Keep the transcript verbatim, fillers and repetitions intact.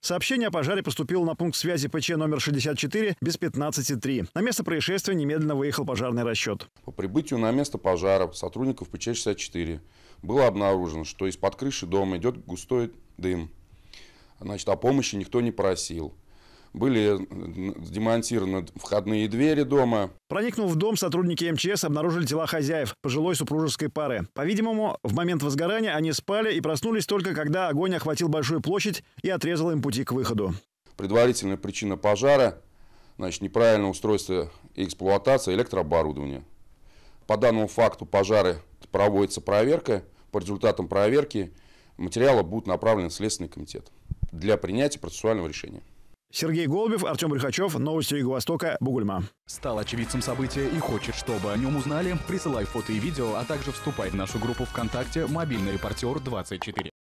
Сообщение о пожаре поступило на пункт связи ПЧ номер шестьдесят четыре без пятнадцати три. На место происшествия немедленно выехал пожарный расчет. По прибытию на место пожара сотрудников ПЧ шестьдесят четыре было обнаружено, что из-под крыши дома идет густой дым. Значит, о помощи никто не просил. Были демонтированы входные двери дома. Проникнув в дом, сотрудники эм че эс обнаружили тела хозяев, пожилой супружеской пары. По-видимому, в момент возгорания они спали и проснулись только когда огонь охватил большую площадь и отрезал им пути к выходу. Предварительная причина пожара – значит, неправильное устройство и эксплуатация электрооборудования. По данному факту пожара проводится проверка. По результатам проверки материалы будут направлены в Следственный комитет для принятия процессуального решения. Сергей Голубев, Артем Брюхачев, новости Юго-Востока, Бугульма. Стал очевидцем события и хочет, чтобы о нем узнали? Присылай фото и видео, а также вступай в нашу группу ВКонтакте «Мобильный репортер двадцать четыре».